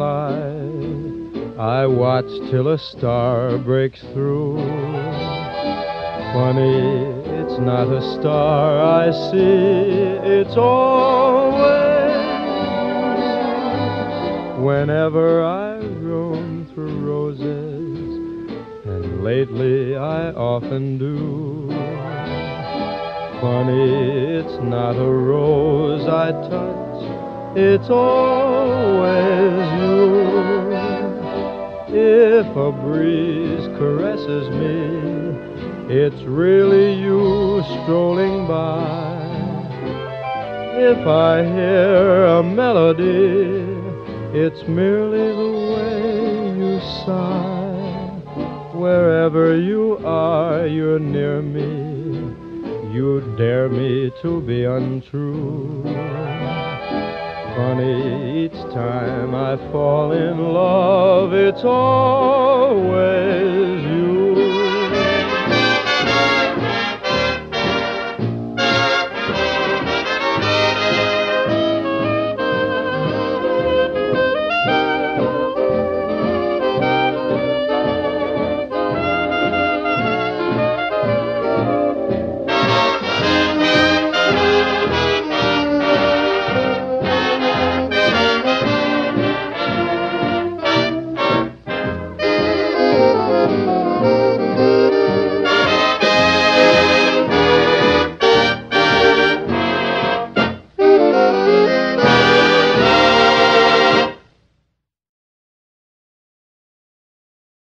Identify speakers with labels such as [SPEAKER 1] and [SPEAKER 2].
[SPEAKER 1] by, I watch till a star breaks through. Funny, it's not a star I see, it's always you. Whenever I roam through roses, and lately I often do. Funny, it's not a rose I touch, it's always you. If a breeze caresses me, it's really you strolling by. If I hear a melody, it's merely the way you sigh. Wherever you are, you're near me. You dare me to be untrue. Funny, each time I fall in love, it's always you.